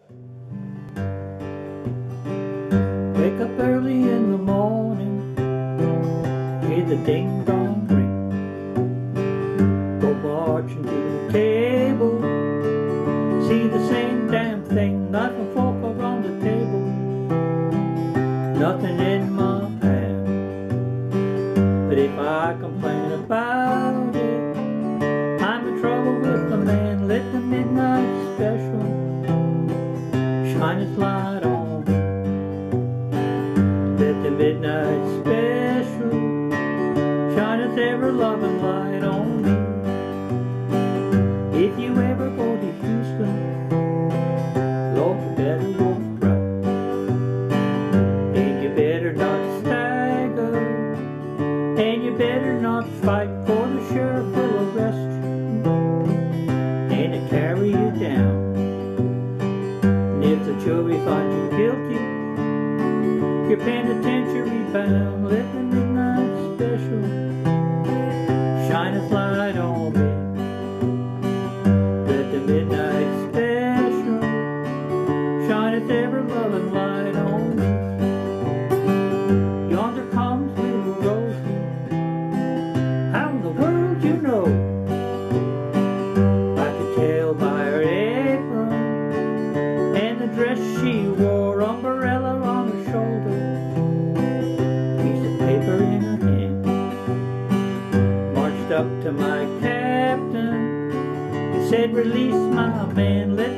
Wake up early in the morning, hear the ding-dong ring. Go marching to the table, see the same damn thing. Knife and fork are on the table, nothing in my pan. But if I complain about it, I'm in trouble with the man. Let the midnight special shine its light on. Let the midnight special shine its ever-loving light on me. If you ever go to Houston, Lord, you better walk right, and you better not stagger, and you better not fight, for the sheriff will arrest you and to carry you down. And if the jury finds you guilty, you're penitentiary bound. Let the midnight special shine its light on me. Let the midnight special shine its ever-loving light on me. Yonder comes little Rosie, how in the world you know? I could tell by her apron and the dress she wore, umbrella on her shoulder, piece of paper in her hand. Marched up to my captain, said, release my man. Let